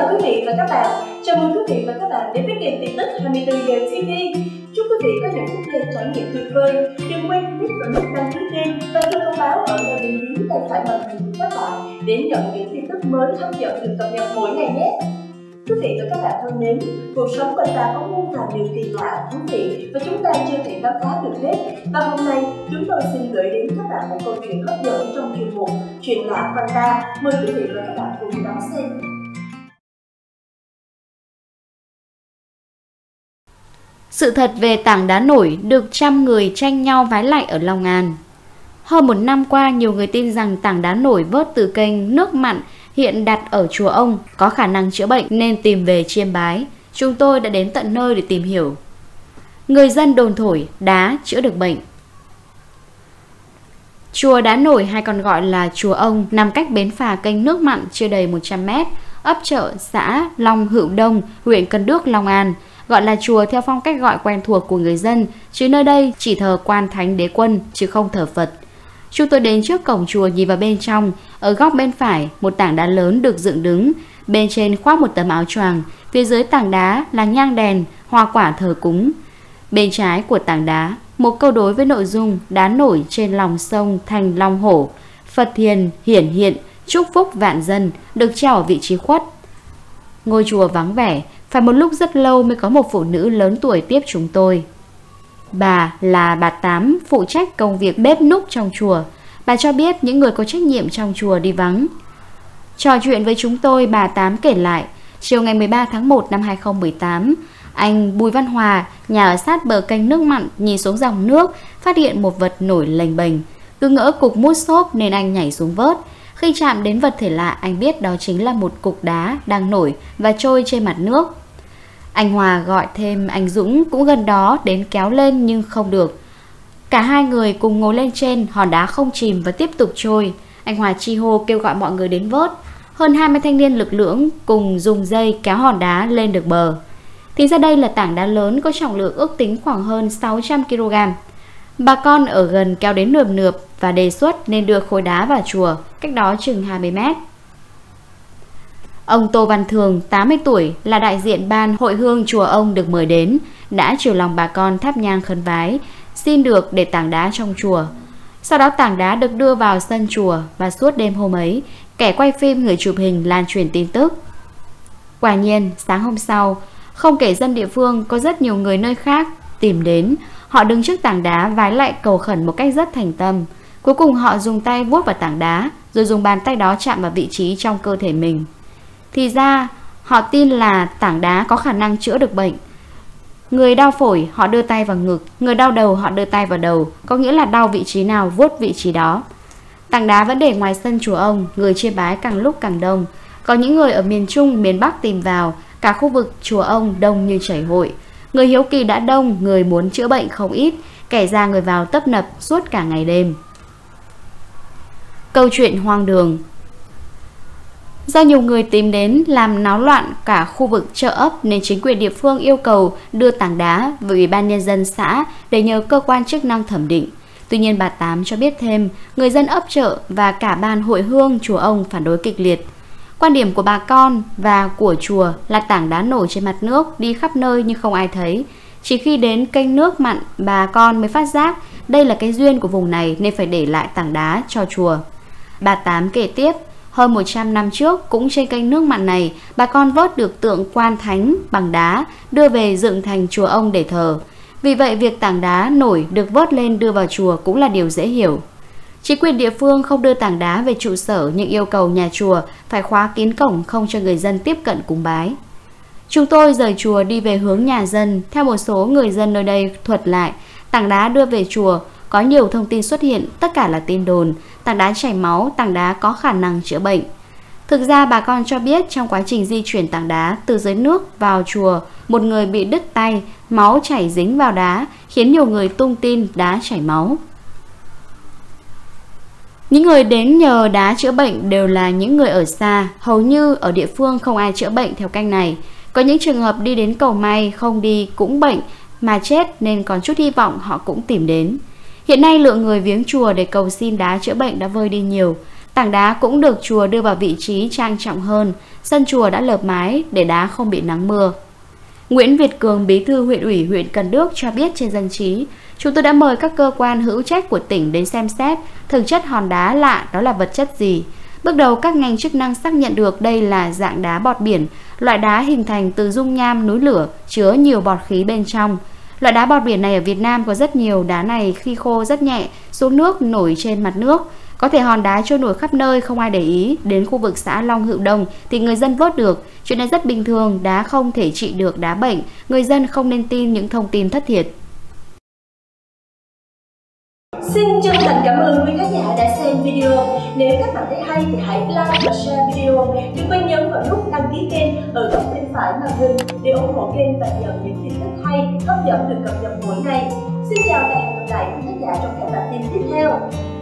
chào quý vị và các bạn. Chào mừng quý vị và các bạn đến với kênh tin tức 24 giờ TV. Chúc quý vị có những phút giây trải nghiệm tuyệt vời. Đừng quên click vào nút đăng ký kênh và chuông thông báo ở ngay bên dưới tay phải màn hình của các bạn để nhận những tin tức mới hấp dẫn được cập nhật mỗi ngày nhé. Quý vị và các bạn thân mến, cuộc sống quanh ta có muôn vàn điều kỳ lạ, thú vị và chúng ta chưa thể khám phá được hết. Và hôm nay chúng tôi xin gửi đến các bạn một câu chuyện hấp dẫn trong chuyên mục Chuyện lạ quanh ta. Mời quý vị và các bạn cùng đón xem. Sự thật về tảng đá nổi được trăm người tranh nhau vái lại ở Long An. Hơn một năm qua, nhiều người tin rằng tảng đá nổi vớt từ kênh nước mặn hiện đặt ở chùa ông có khả năng chữa bệnh nên tìm về chiêm bái. Chúng tôi đã đến tận nơi để tìm hiểu. Người dân đồn thổi đá chữa được bệnh. Chùa Đá Nổi hay còn gọi là chùa ông nằm cách bến phà kênh nước mặn chưa đầy 100 m, ấp Chợ, xã Long Hữu Đông, huyện Cần Đước, Long An. Gọi là chùa theo phong cách gọi quen thuộc của người dân, chứ nơi đây chỉ thờ Quan Thánh Đế Quân chứ không thờ Phật. Chúng tôi đến trước cổng chùa nhìn vào bên trong. Ở góc bên phải, một tảng đá lớn được dựng đứng, bên trên khoác một tấm áo choàng, phía dưới tảng đá là nhang đèn, hoa quả thờ cúng. Bên trái của tảng đá, một câu đối với nội dung đá nổi trên lòng sông thành Long Hổ, Phật Thiền hiển hiện, chúc phúc vạn dân, được treo ở vị trí khuất. Ngôi chùa vắng vẻ, phải một lúc rất lâu mới có một phụ nữ lớn tuổi tiếp chúng tôi. Bà là bà Tám, phụ trách công việc bếp núc trong chùa. Bà cho biết những người có trách nhiệm trong chùa đi vắng. Trò chuyện với chúng tôi, bà Tám kể lại, chiều ngày 13 tháng 1 năm 2018, anh Bùi Văn Hòa, nhà ở sát bờ kênh nước mặn, nhìn xuống dòng nước, phát hiện một vật nổi lềnh bềnh. Cứ ngỡ cục mút xốp nên anh nhảy xuống vớt. Khi chạm đến vật thể lạ, anh biết đó chính là một cục đá đang nổi và trôi trên mặt nước. Anh Hòa gọi thêm anh Dũng cũng gần đó đến kéo lên nhưng không được. Cả hai người cùng ngồi lên trên, hòn đá không chìm và tiếp tục trôi. Anh Hòa chi hô kêu gọi mọi người đến vớt. Hơn 20 thanh niên lực lưỡng cùng dùng dây kéo hòn đá lên được bờ. Thì ra đây là tảng đá lớn có trọng lượng ước tính khoảng hơn 600 kg. Bà con ở gần kéo đến nườm nượp và đề xuất nên đưa khối đá vào chùa, cách đó chừng 20 m. Ông Tô Văn Thường, 80 tuổi, là đại diện ban hội hương chùa ông được mời đến, đã chiều lòng bà con thắp nhang khấn vái, xin được để tảng đá trong chùa. Sau đó tảng đá được đưa vào sân chùa và suốt đêm hôm ấy, kẻ quay phim, người chụp hình lan truyền tin tức. Quả nhiên, sáng hôm sau, không kể dân địa phương, có rất nhiều người nơi khác tìm đến. Họ đứng trước tảng đá vái lại cầu khẩn một cách rất thành tâm. Cuối cùng họ dùng tay vuốt vào tảng đá, rồi dùng bàn tay đó chạm vào vị trí trong cơ thể mình. Thì ra, họ tin là tảng đá có khả năng chữa được bệnh. Người đau phổi, họ đưa tay vào ngực. Người đau đầu, họ đưa tay vào đầu. Có nghĩa là đau vị trí nào, vuốt vị trí đó. Tảng đá vẫn để ngoài sân chùa ông. Người chiêm bái càng lúc càng đông. Có những người ở miền Trung, miền Bắc tìm vào. Cả khu vực chùa ông đông như chảy hội. Người hiếu kỳ đã đông, người muốn chữa bệnh không ít. Kẻ ra người vào tấp nập suốt cả ngày đêm. Câu chuyện hoang đường. Do nhiều người tìm đến làm náo loạn cả khu vực chợ ấp nên chính quyền địa phương yêu cầu đưa tảng đá về Ủy ban Nhân dân xã để nhờ cơ quan chức năng thẩm định. Tuy nhiên bà Tám cho biết thêm, người dân ấp Chợ và cả ban hội hương chùa ông phản đối kịch liệt. Quan điểm của bà con và của chùa là tảng đá nổi trên mặt nước đi khắp nơi nhưng không ai thấy. Chỉ khi đến kênh nước mặn, bà con mới phát giác đây là cái duyên của vùng này nên phải để lại tảng đá cho chùa. Bà Tám kể tiếp, hơn 100 năm trước, cũng trên kênh nước mặn này, bà con vớt được tượng Quan Thánh bằng đá, đưa về dựng thành chùa ông để thờ. Vì vậy, việc tảng đá nổi được vớt lên đưa vào chùa cũng là điều dễ hiểu. Chính quyền địa phương không đưa tảng đá về trụ sở nhưng yêu cầu nhà chùa phải khóa kín cổng không cho người dân tiếp cận cúng bái. Chúng tôi rời chùa đi về hướng nhà dân. Theo một số người dân nơi đây thuật lại, tảng đá đưa về chùa có nhiều thông tin xuất hiện, tất cả là tin đồn. Tảng đá chảy máu, tảng đá có khả năng chữa bệnh. Thực ra bà con cho biết trong quá trình di chuyển tảng đá từ dưới nước vào chùa, một người bị đứt tay, máu chảy dính vào đá, khiến nhiều người tung tin đá chảy máu. Những người đến nhờ đá chữa bệnh đều là những người ở xa, hầu như ở địa phương không ai chữa bệnh theo cách này. Có những trường hợp đi đến cầu may, không đi cũng bệnh mà chết nên còn chút hy vọng họ cũng tìm đến. Hiện nay lượng người viếng chùa để cầu xin đá chữa bệnh đã vơi đi nhiều. Tảng đá cũng được chùa đưa vào vị trí trang trọng hơn, sân chùa đã lợp mái để đá không bị nắng mưa. Nguyễn Việt Cường, bí thư huyện ủy huyện Cần Đước cho biết trên Dân trí, chúng tôi đã mời các cơ quan hữu trách của tỉnh đến xem xét thực chất hòn đá lạ đó là vật chất gì. Bước đầu các ngành chức năng xác nhận được đây là dạng đá bọt biển, loại đá hình thành từ dung nham núi lửa chứa nhiều bọt khí bên trong. Loại đá bọt biển này ở Việt Nam có rất nhiều, đá này khi khô rất nhẹ, xuống nước nổi trên mặt nước. Có thể hòn đá trôi nổi khắp nơi không ai để ý, đến khu vực xã Long Hữu Đông thì người dân vớt được. Chuyện này rất bình thường, đá không thể trị được đá bệnh, người dân không nên tin những thông tin thất thiệt. Xin chân thành cảm ơn quý khán giả đã xem video. Nếu các bạn thấy hay thì hãy like và share video. Đừng quên nhấn vào nút đăng ký kênh ở góc bên phải màn hình để ủng hộ kênh và nhận những tin tức hay, hấp dẫn được cập nhật mỗi ngày. Xin chào và hẹn gặp lại quý khán giả trong các bản tin tiếp theo.